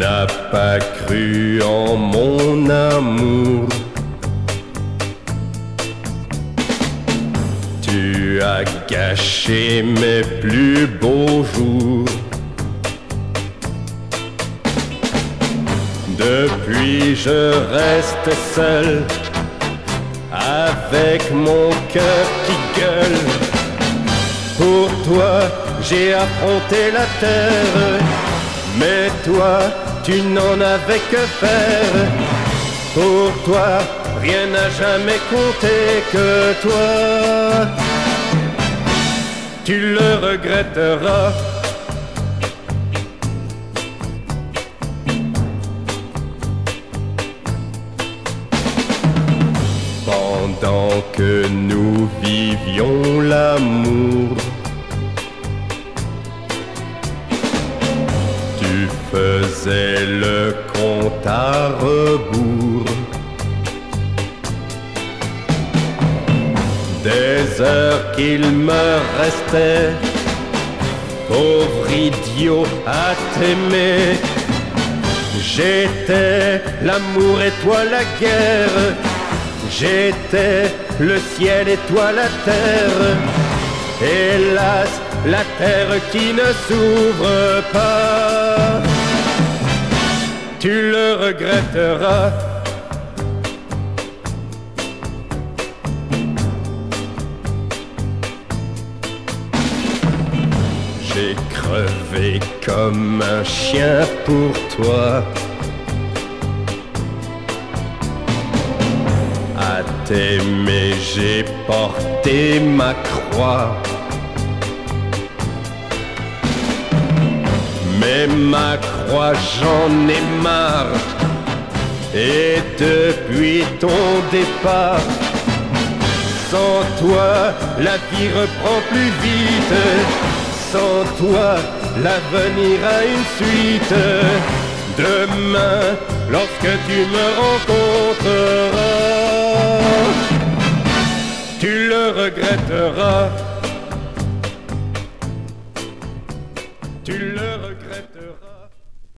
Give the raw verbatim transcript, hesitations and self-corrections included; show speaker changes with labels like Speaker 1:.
Speaker 1: n'as pas cru en mon amour. Tu as gâché mes plus beaux jours. Depuis je reste seul avec mon cœur qui gueule. Pour toi j'ai affronté la terre, mais toi tu n'en avais que faire. Pour toi rien n'a jamais compté que toi. Tu le regretteras. Pendant que nous vivions l'amour, tu faisais le compte à rebours. Des heures qu'il me restait, pauvre idiot, à t'aimer. J'étais l'amour et toi la guerre. J'étais le ciel et toi la terre. Hélas, la terre qui ne s'ouvre pas. Tu le regretteras. J'ai crevé comme un chien pour toi. À t'aimer j'ai porté ma croix. Mais ma croix j'en ai marre. Et depuis ton départ, sans toi la vie reprend plus vite. Sans toi l'avenir a une suite. Demain lorsque tu me rencontreras, tu le regretteras.